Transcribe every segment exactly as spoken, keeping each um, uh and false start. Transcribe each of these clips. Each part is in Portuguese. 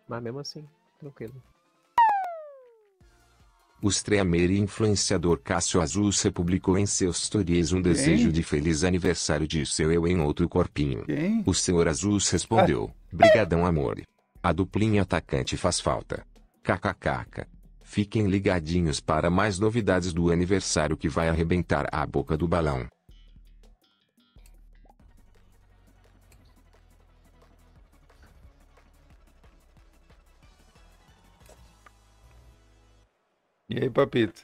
Mas mesmo assim, tranquilo. O streamer e influenciador Cássio Azusa publicou em seus stories um desejo de feliz aniversário de seu eu em outro corpinho. Quem? O senhor Azus respondeu, brigadão amor. A duplinha atacante faz falta. Kkkk. Fiquem ligadinhos para mais novidades do aniversário que vai arrebentar a boca do balão. E aí, papito?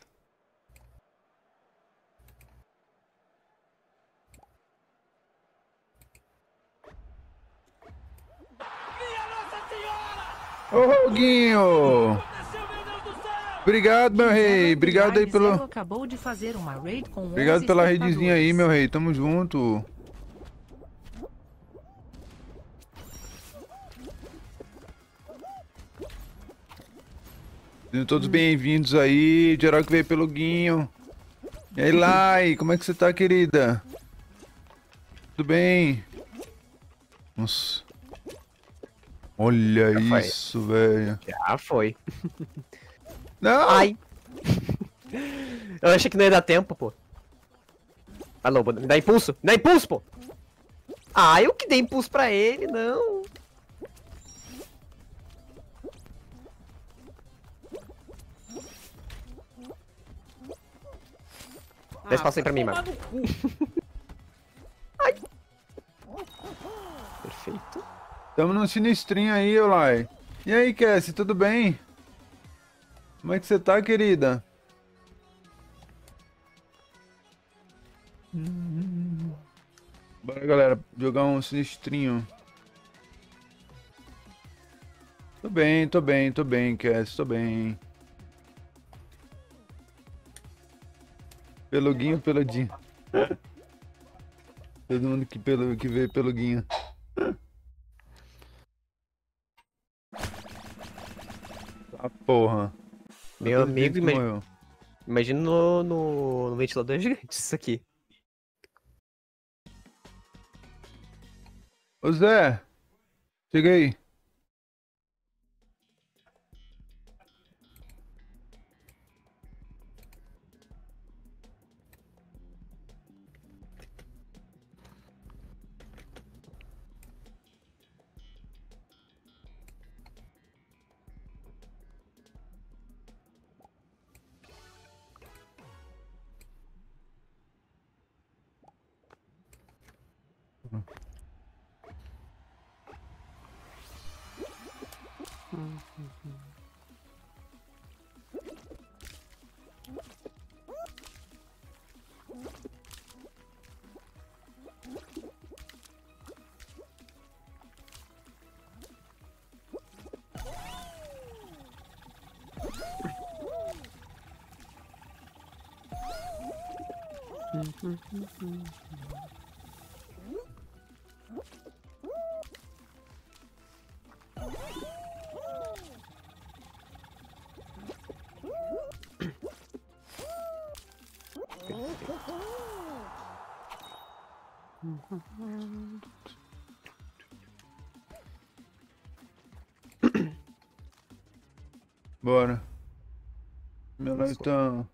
Ô, Roguinho! Obrigado, meu rei. Obrigado aí pelo... Acabou de fazer uma raid com Obrigado pela redezinha aí, meu rei. Tamo junto. Sejam todos bem-vindos aí. Geral que veio pelo Guinho. E aí, Lai, como é que você tá, querida? Tudo bem? Nossa. Olha Já isso, velho. Já foi. Não! Ai! Eu achei que não ia dar tempo, pô. Alô, me dá impulso? Me dá impulso, pô! Ah, eu que dei impulso pra ele, não. Dá espaço aí pra mim, mano. Ai! Perfeito. Tamo no sinistrinho aí, Olai. E aí, Cassie, tudo bem? Como é que você tá, querida? Bora, galera, jogar um sinistrinho. Tô bem, tô bem, tô bem, Cassie, tô bem. Peluguinho, peludinho. Todo mundo que, pelo, que vê peluguinho. Ah, porra. Meu Todo amigo, jeito imagina, morreu. imagina no, no, no ventilador gigante isso aqui. Ô Zé, chega aí. Bora. Minha live tá...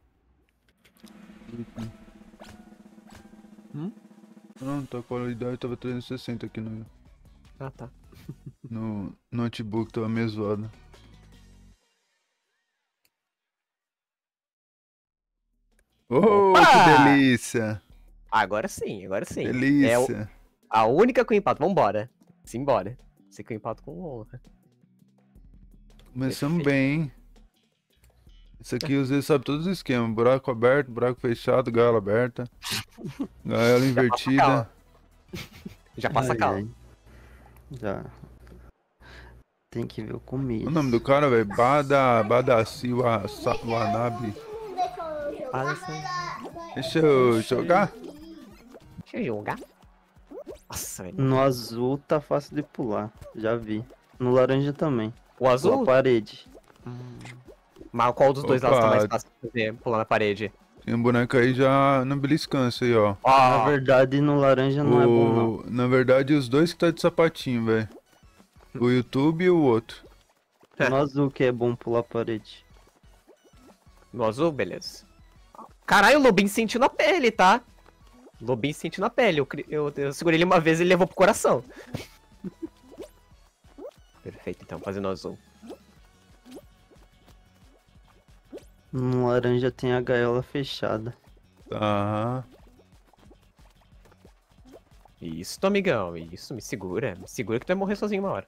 Hum? Não, tá, a qualidade tava trezentos e sessenta aqui no, Ah, tá. no notebook, tava meio zoado. Oh, Opa! que delícia! Agora sim, agora sim. É o- Delícia! a única com empate. Vambora. Simbora. Você com empate com honra. Começamos Perfeito. bem, hein? Isso aqui o Zé sabe todos os esquemas. Buraco aberto, buraco fechado, gaiola aberta. Gaiola invertida. calma. Já passa Ai, calma. ai. Já. Tem que ver o começo. O nome do cara, velho? Bada... Badaci wa- Sa- Wanabe. Deixa eu jogar? Deixa eu jogar. Nossa, velho. No azul tá fácil de pular. Já vi. No laranja também. O azul? Pula a parede. Mas qual dos dois lados tá Opa. mais fácil de fazer pular na parede? Tem um boneco aí já no beliscância aí, ó. Na Ó, verdade, no laranja não é bom, não. O... Na verdade, os dois que tá de sapatinho, velho. O YouTube e o outro. No azul que é bom pular a parede. No azul, beleza. Caralho, o Lobinho sentiu na pele, tá? O Lobinho sentiu na pele. Eu, cri- eu, eu segurei ele uma vez e ele levou pro coração. Perfeito, então, fazendo azul. No laranja tem a gaiola fechada. Tá. Isso, amigão. Isso, me segura. Me segura que tu vai morrer sozinho uma hora.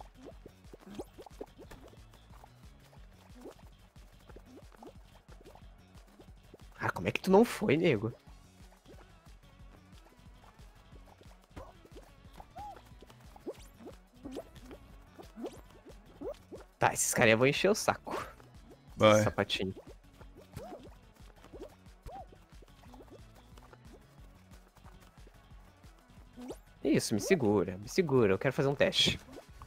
Ah, como é que tu não foi, nego? Tá, esses caras vão encher o saco. Vai. Sapatinho. Isso, me segura, me segura. Eu quero fazer um teste.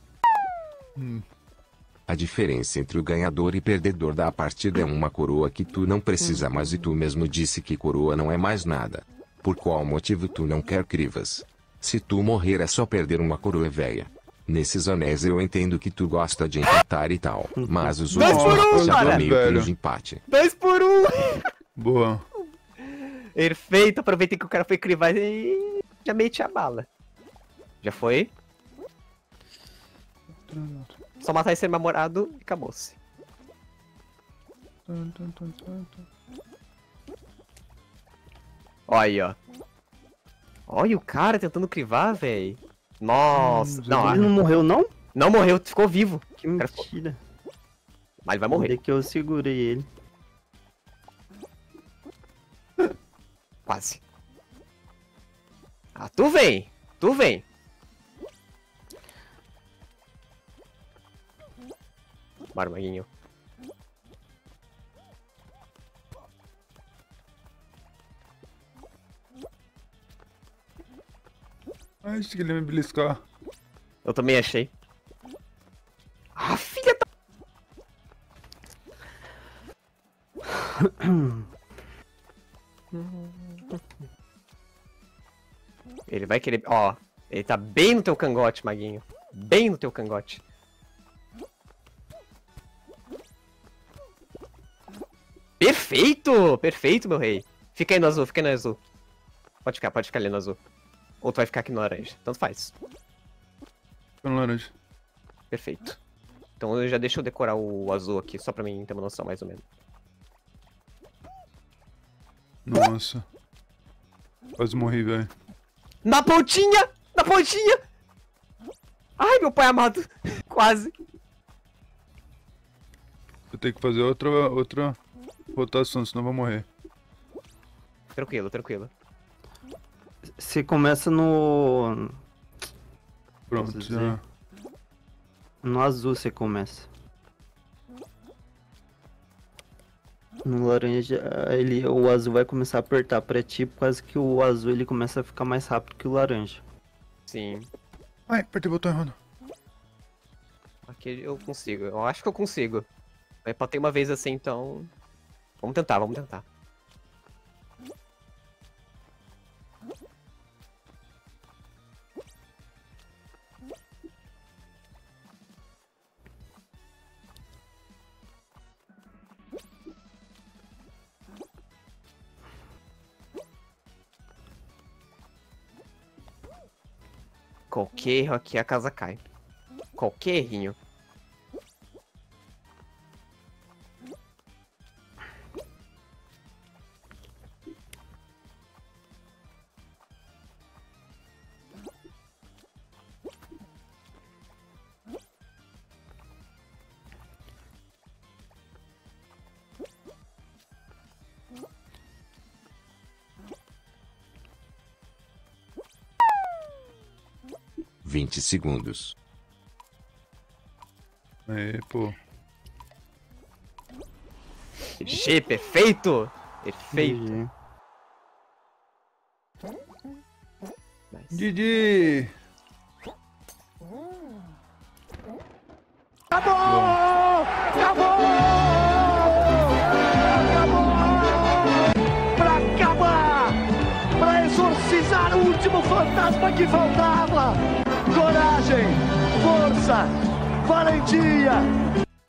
A diferença entre o ganhador e perdedor da partida é uma coroa que tu não precisa mais e tu mesmo disse que coroa não é mais nada. Por qual motivo tu não quer crivas? Se tu morrer é só perder uma coroa velha. Nesses anéis eu entendo que tu gosta de empatar e tal, mas os Dois outros por um, mapas já cara! dão meio que Velho. nos empate. Dois por um! Boa. Perfeito, aproveitei que o cara foi crivar e já meti a bala. Já foi? Só matar esse namorado e acabou-se. Olha aí, ó. Olha o cara tentando crivar, velho. Nossa, Hum, não, Ele não morreu, não? não morreu, ficou vivo. Que mentira. Mas ele vai morrer, Ainda que eu segurei ele. quase. Ah, tu vem, tu vem. Bora, Maguinho. Ai, achei que ele ia me beliscar. Eu também achei. Ah, filha da... Ele vai querer... Ó, ele tá bem no teu cangote, Maguinho. Bem no teu cangote. Perfeito! Perfeito, meu rei. Fica aí no azul, fica aí no azul. Pode ficar, pode ficar ali no azul. Ou tu vai ficar aqui no laranja. Tanto faz. Tô no laranja. Perfeito. Então eu já deixa eu decorar o azul aqui, só pra mim ter uma noção mais ou menos. Nossa. Quase morri, velho. Na pontinha! Na pontinha! Ai, meu pai amado. Quase. Vou ter que fazer outra, outra rotação, senão eu vou morrer. Tranquilo, tranquilo. Você começa no... Pronto, Posso já. dizer? No azul você começa. No laranja, ele, o azul vai começar a apertar pra ti, por causa que o azul ele começa a ficar mais rápido que o laranja. Sim. Ai, apertei o botão errado. Aqui eu consigo. Eu acho que eu consigo. Vai pra ter uma vez assim, então... Vamos tentar, vamos tentar. Qualquer erro aqui a casa cai. Qualquer errinho. vinte segundos. Aí, pô. G, perfeito! Perfeito. G G. Nice. Didi! Pra acabar! Pra exorcizar o último fantasma que faltava! Coragem! Força! Valentia!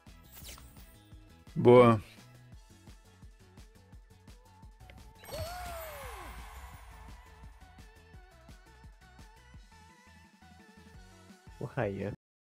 Boa. O Ryan.